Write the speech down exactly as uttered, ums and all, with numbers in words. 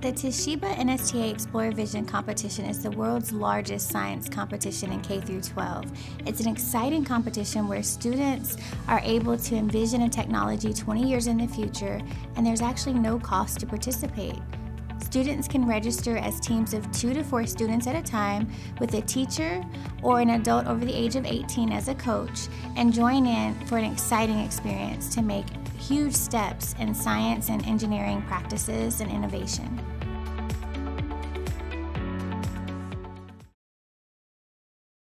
The Toshiba N S T A ExploraVision competition is the world's largest science competition in K through twelve. It's an exciting competition where students are able to envision a technology twenty years in the future, and there's actually no cost to participate. Students can register as teams of two to four students at a time with a teacher or an adult over the age of eighteen as a coach, and join in for an exciting experience to make huge steps in science and engineering practices and innovation.